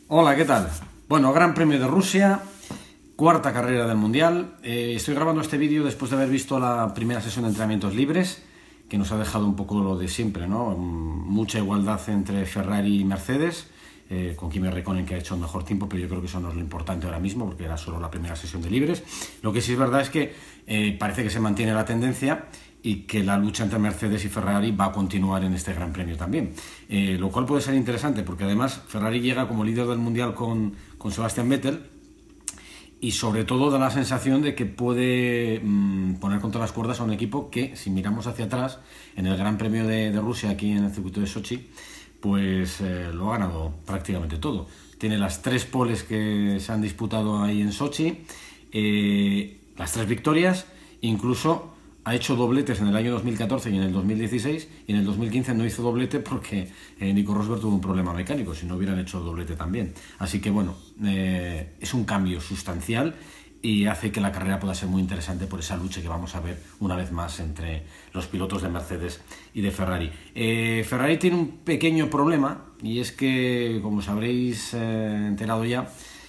Hola, ¿qué tal? Bueno, Gran Premio de Rusia, cuarta carrera del Mundial. Estoy grabando este vídeo después de haber visto la primera sesión de entrenamientos libres, que nos ha dejado un poco lo de siempre, ¿no? Mucha igualdad entre Ferrari y Mercedes, con Kimi Räikkönen, que ha hecho el mejor tiempo, pero yo creo que eso no es lo importante ahora mismo, porque era solo la primera sesión de libres. Lo que sí es verdad es que parece que se mantiene la tendencia y que la lucha entre Mercedes y Ferrari va a continuar en este Gran Premio también, lo cual puede ser interesante porque además Ferrari llega como líder del Mundial con Sebastian Vettel y sobre todo da la sensación de que puede poner contra las cuerdas a un equipo que, si miramos hacia atrás, en el Gran Premio de Rusia, aquí en el circuito de Sochi, pues lo ha ganado prácticamente todo. Tiene las 3 poles que se han disputado ahí en Sochi, las 3 victorias, incluso ha hecho dobletes en el año 2014 y en el 2016, y en el 2015 no hizo doblete porque Nico Rosberg tuvo un problema mecánico, si no hubieran hecho doblete también. Así que bueno, es un cambio sustancial y hace que la carrera pueda ser muy interesante por esa lucha que vamos a ver una vez más entre los pilotos de Mercedes y de Ferrari. Ferrari tiene un pequeño problema, y es que, como os habréis enterado ya,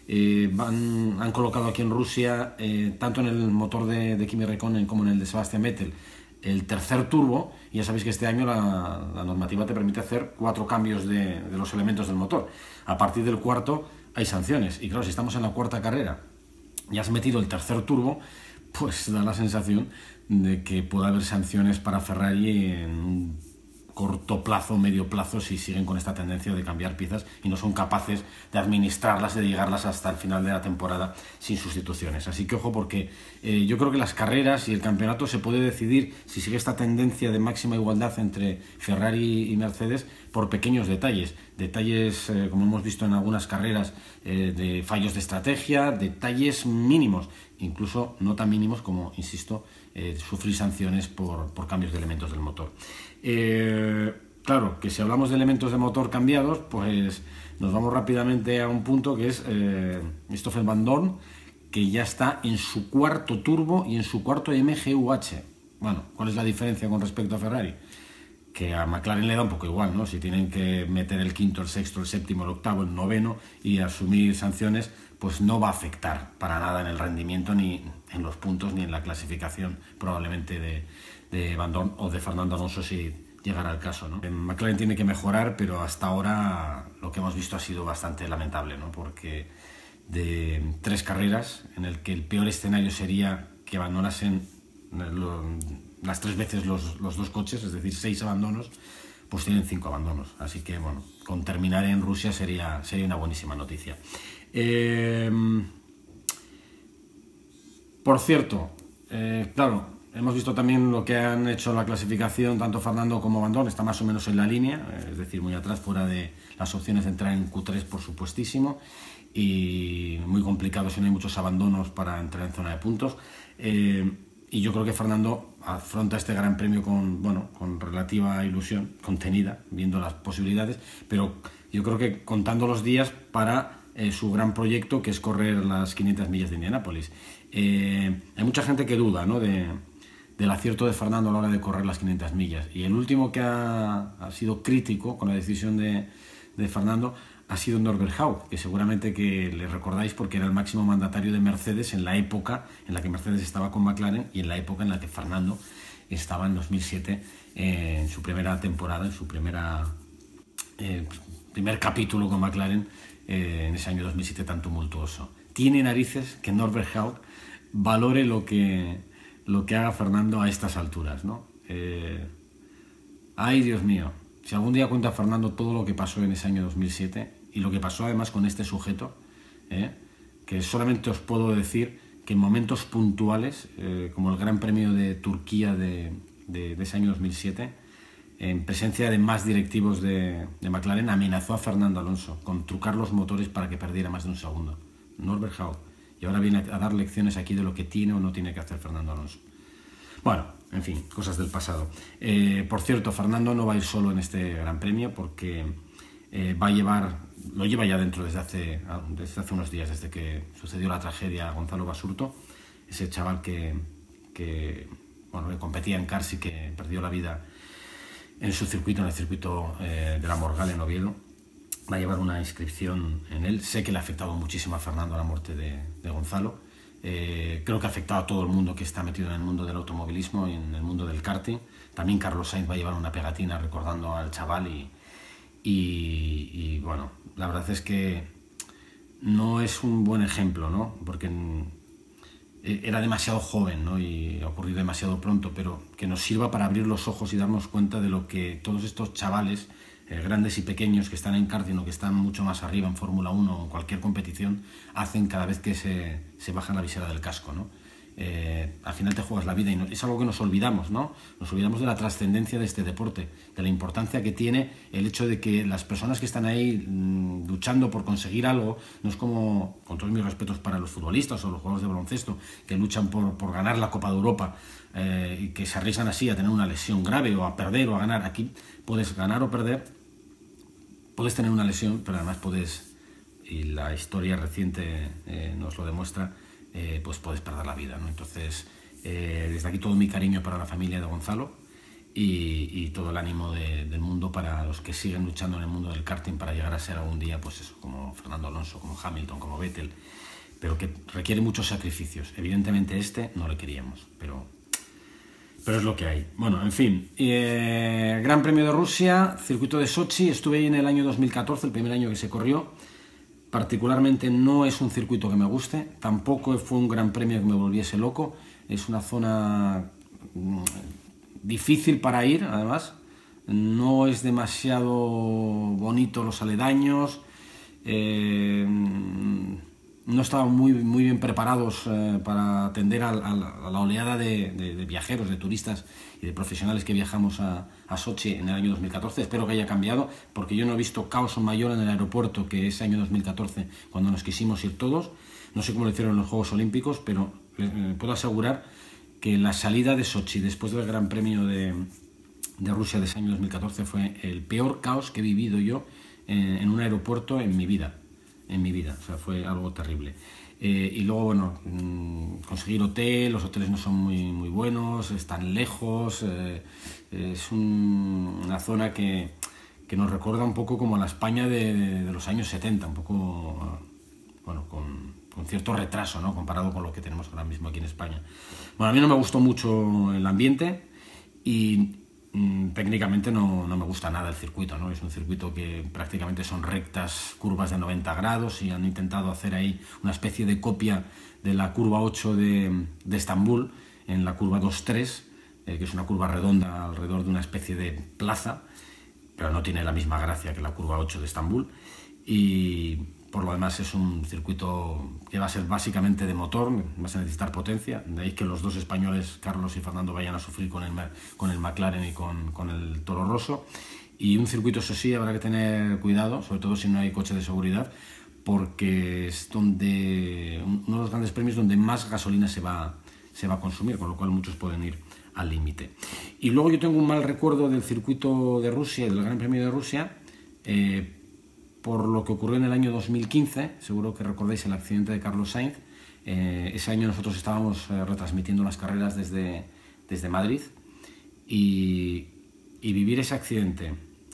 han colocado aquí en Rusia, tanto en el motor de Kimi Räikkönen como en el de Sebastian Vettel, el tercer turbo. Y ya sabéis que este año la normativa te permite hacer 4 cambios de los elementos del motor. A partir del cuarto hay sanciones, y claro, si estamos en la cuarta carrera y has metido el tercer turbo, pues da la sensación de que puede haber sanciones para Ferrari en un corto plazo, medio plazo, si siguen con esta tendencia de cambiar piezas y no son capaces de administrarlas, de llegarlas hasta el final de la temporada sin sustituciones. Así que ojo, porque yo creo que las carreras y el campeonato se puede decidir, si sigue esta tendencia de máxima igualdad entre Ferrari y Mercedes, por pequeños detalles, como hemos visto en algunas carreras, de fallos de estrategia, detalles mínimos, incluso no tan mínimos como, insisto, sufrir sanciones por cambios de elementos del motor. Claro, que si hablamos de elementos de motor cambiados, pues nos vamos rápidamente a un punto que es Stoffel Vandoorne, que ya está en su cuarto turbo y en su cuarto MGU-H. Bueno, ¿cuál es la diferencia con respecto a Ferrari? Que a McLaren le da un poco igual, ¿no? Si tienen que meter el quinto, el sexto, el séptimo, el octavo, el noveno y asumir sanciones, pues no va a afectar para nada en el rendimiento, ni en los puntos, ni en la clasificación probablemente de Vandoorne o de Fernando Alonso, si llegara el caso, ¿no? McLaren tiene que mejorar, pero hasta ahora lo que hemos visto ha sido bastante lamentable, ¿no? Porque de 3 carreras, en el que el peor escenario sería que abandonasen las 3 veces los 2 coches, es decir, 6 abandonos, pues tienen 5 abandonos. Así que bueno, con terminar en Rusia sería una buenísima noticia. Por cierto, claro, hemos visto también lo que han hecho la clasificación, tanto Fernando como Vandoorne está más o menos en la línea, es decir, muy atrás, fuera de las opciones de entrar en Q3, por supuestísimo, y muy complicado si no hay muchos abandonos para entrar en zona de puntos. Y yo creo que Fernando afronta este Gran Premio con relativa ilusión, contenida, viendo las posibilidades, pero yo creo que contando los días para su gran proyecto, que es correr las 500 millas de Indianápolis. Hay mucha gente que duda, ¿no?, del acierto de Fernando a la hora de correr las 500 millas. Y el último que ha sido crítico con la decisión de Fernando ha sido Norbert Haug, que seguramente que le recordáis porque era el máximo mandatario de Mercedes en la época en la que Mercedes estaba con McLaren y en la época en la que Fernando estaba en 2007, en su primera temporada, en su primer capítulo con McLaren, en ese año 2007 tan tumultuoso. Tiene narices que Norbert Haug valore lo que haga Fernando a estas alturas, ¿no? Ay, Dios mío, si algún día cuenta Fernando todo lo que pasó en ese año 2007 y lo que pasó además con este sujeto, que solamente os puedo decir que en momentos puntuales, como el Gran Premio de Turquía de ese año 2007, en presencia de más directivos de McLaren, amenazó a Fernando Alonso con trucar los motores para que perdiera más de un segundo. Norbert Haug. Y ahora viene a dar lecciones aquí de lo que tiene o no tiene que hacer Fernando Alonso. Bueno, en fin, cosas del pasado. Por cierto, Fernando no va a ir solo en este Gran Premio porque lo lleva ya dentro desde hace unos días, desde que sucedió la tragedia a Gonzalo Basurto, ese chaval que competía en karts y que perdió la vida en el circuito de la Morgal en Oviedo. va a llevar una inscripción en él. Sé que le ha afectado muchísimo a Fernando la muerte de Gonzalo. Creo que ha afectado a todo el mundo que está metido en el mundo del automovilismo y en el mundo del karting. También Carlos Sainz va a llevar una pegatina recordando al chaval y bueno, la verdad es que no es un buen ejemplo, ¿no? Porque era demasiado joven, ¿no? Y ha ocurrido demasiado pronto, pero que nos sirva para abrir los ojos y darnos cuenta de lo que todos estos chavales, grandes y pequeños, que están en karting o que están mucho más arriba en Fórmula 1 o en cualquier competición, hacen cada vez que se bajan la visera del casco, ¿no? Al final te juegas la vida y es algo que nos olvidamos, ¿no? Nos olvidamos de la trascendencia de este deporte, de la importancia que tiene el hecho de que las personas que están ahí luchando por conseguir algo, no es como, con todos mis respetos para los futbolistas o los jugadores de baloncesto, que luchan por ganar la Copa de Europa y que se arriesgan así a tener una lesión grave o a perder o a ganar. Aquí puedes ganar o perder, puedes tener una lesión, pero además puedes, y la historia reciente nos lo demuestra, pues puedes perder la vida, ¿no? Entonces, desde aquí todo mi cariño para la familia de Gonzalo y todo el ánimo del mundo para los que siguen luchando en el mundo del karting para llegar a ser algún día, pues eso, como Fernando Alonso, como Hamilton, como Vettel, pero que requiere muchos sacrificios. Evidentemente no le queríamos, pero es lo que hay. Bueno, en fin, Gran Premio de Rusia, circuito de Sochi, estuve ahí en el año 2014, el primer año que se corrió. Particularmente no es un circuito que me guste, tampoco fue un gran premio que me volviese loco, es una zona difícil para ir, además, no es demasiado bonito los aledaños, no estaban muy bien preparados para atender a la oleada de viajeros, de turistas y de profesionales que viajamos a Sochi en el año 2014. Espero que haya cambiado, porque yo no he visto caos mayor en el aeropuerto que ese año 2014, cuando nos quisimos ir todos. No sé cómo lo hicieron en los Juegos Olímpicos, pero puedo asegurar que la salida de Sochi después del Gran Premio de Rusia de ese año 2014 fue el peor caos que he vivido yo en un aeropuerto en mi vida. O sea, fue algo terrible. Y luego, bueno, conseguir hotel, los hoteles no son muy buenos, están lejos, es una zona que nos recuerda un poco como a la España de los años 70, un poco, bueno, con cierto retraso, ¿no? Comparado con lo que tenemos ahora mismo aquí en España. Bueno, a mí no me gustó mucho el ambiente y técnicamente no me gusta nada el circuito, ¿no? Es un circuito que prácticamente son rectas, curvas de 90 grados y han intentado hacer ahí una especie de copia de la curva 8 de Estambul en la curva 2-3, que es una curva redonda alrededor de una especie de plaza, pero no tiene la misma gracia que la curva 8 de Estambul. Y por lo demás es un circuito que va a ser básicamente de motor, vas a necesitar potencia, de ahí que los dos españoles, Carlos y Fernando, vayan a sufrir con el McLaren y con el Toro Rosso. Y un circuito, eso sí, habrá que tener cuidado, sobre todo si no hay coche de seguridad, porque es uno de los grandes premios donde más gasolina se va a consumir, con lo cual muchos pueden ir al límite. Y luego yo tengo un mal recuerdo del circuito de Rusia y del Gran Premio de Rusia, por lo que ocurrió en el año 2015, seguro que recordáis el accidente de Carlos Sainz. Ese año nosotros estábamos retransmitiendo las carreras desde Madrid y vivir ese accidente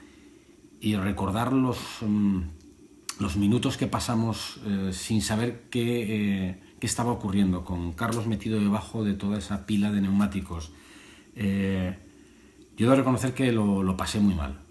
y recordar los minutos que pasamos sin saber qué estaba ocurriendo, con Carlos metido debajo de toda esa pila de neumáticos. Yo debo reconocer que lo pasé muy mal,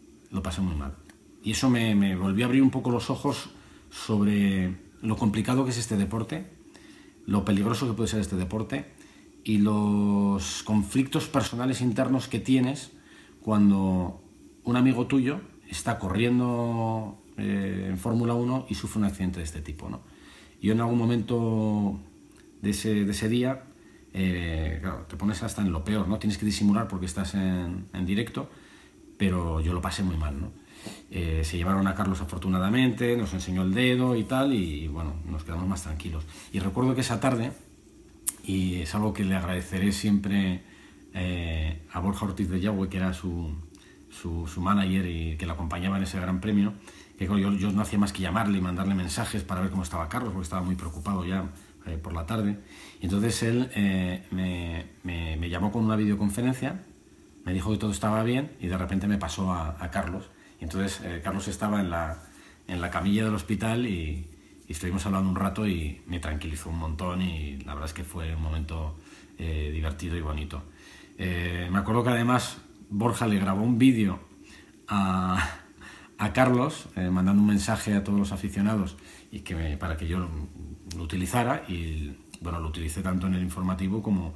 y eso me volvió a abrir un poco los ojos sobre lo complicado que es este deporte, lo peligroso que puede ser este deporte y los conflictos personales internos que tienes cuando un amigo tuyo está corriendo en Fórmula 1 y sufre un accidente de este tipo, ¿no? Yo en algún momento de ese día, claro, te pones hasta en lo peor, ¿no? Tienes que disimular porque estás en directo, pero yo lo pasé muy mal, ¿no? Se llevaron a Carlos afortunadamente, nos enseñó el dedo y tal, y bueno, nos quedamos más tranquilos. Y recuerdo que esa tarde, y es algo que le agradeceré siempre a Borja Ortiz de Yagüe, que era su manager y que le acompañaba en ese gran premio, que yo no hacía más que llamarle y mandarle mensajes para ver cómo estaba Carlos, porque estaba muy preocupado ya por la tarde. Y entonces él me llamó con una videoconferencia, me dijo que todo estaba bien y de repente me pasó a Carlos. Y entonces Carlos estaba en la camilla del hospital y estuvimos hablando un rato y me tranquilizó un montón y la verdad es que fue un momento divertido y bonito. Me acuerdo que además Borja le grabó un vídeo a Carlos mandando un mensaje a todos los aficionados y para que yo lo utilizara, y bueno, lo utilicé tanto en el informativo como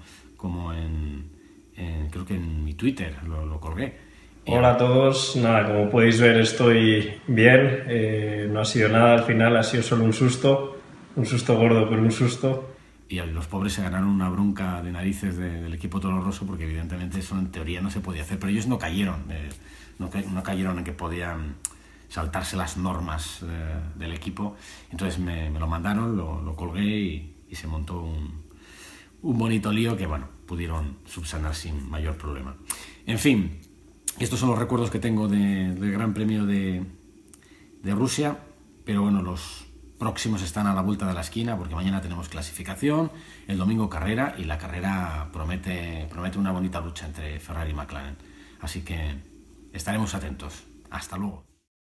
creo que en mi Twitter lo colgué. Hola a todos, nada, como podéis ver estoy bien, no ha sido nada al final, ha sido solo un susto gordo, pero un susto. Y los pobres se ganaron una bronca de narices del equipo toloroso porque evidentemente eso en teoría no se podía hacer, pero ellos no cayeron, no cayeron en que podían saltarse las normas del equipo. Entonces me lo mandaron, lo colgué y se montó un bonito lío que, bueno, pudieron subsanar sin mayor problema. En fin, estos son los recuerdos que tengo del Gran Premio de Rusia, pero bueno, los próximos están a la vuelta de la esquina porque mañana tenemos clasificación, el domingo carrera, y la carrera promete una bonita lucha entre Ferrari y McLaren. Así que estaremos atentos. Hasta luego.